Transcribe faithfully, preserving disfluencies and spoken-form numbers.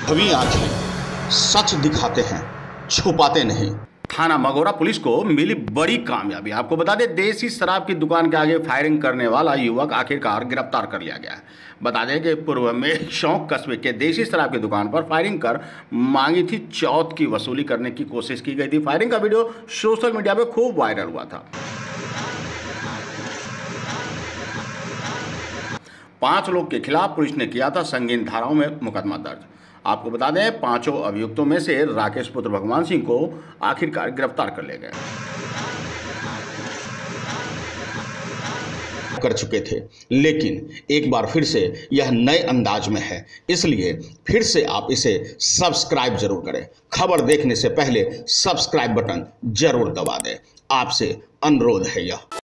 अभी आंखें सच दिखाते हैं, छुपाते नहीं। थाना मगोरा पुलिस को मिली बड़ी कामयाबी। आपको बता दें, देसी शराब की दुकान के आगे फायरिंग करने वाला युवक आखिरकार गिरफ्तार कर लिया गया। बता दें कि पूर्व में शौक कस्बे के देसी शराब की दुकान पर फायरिंग कर मांगी थी चौथ की वसूली करने की कोशिश की गई थी। फायरिंग का वीडियो सोशल मीडिया पर खूब वायरल हुआ था। पांच लोग के खिलाफ पुलिस ने किया था संगीन धाराओं में मुकदमा दर्ज। आपको बता दें, पांचों अभियुक्तों में से राकेश पुत्र भगवान सिंह को आखिरकार गिरफ्तार कर ले गए कर चुके थे, लेकिन एक बार फिर से यह नए अंदाज में है, इसलिए फिर से आप इसे सब्सक्राइब जरूर करें। खबर देखने से पहले सब्सक्राइब बटन जरूर दबा दें। आपसे अनुरोध है यह।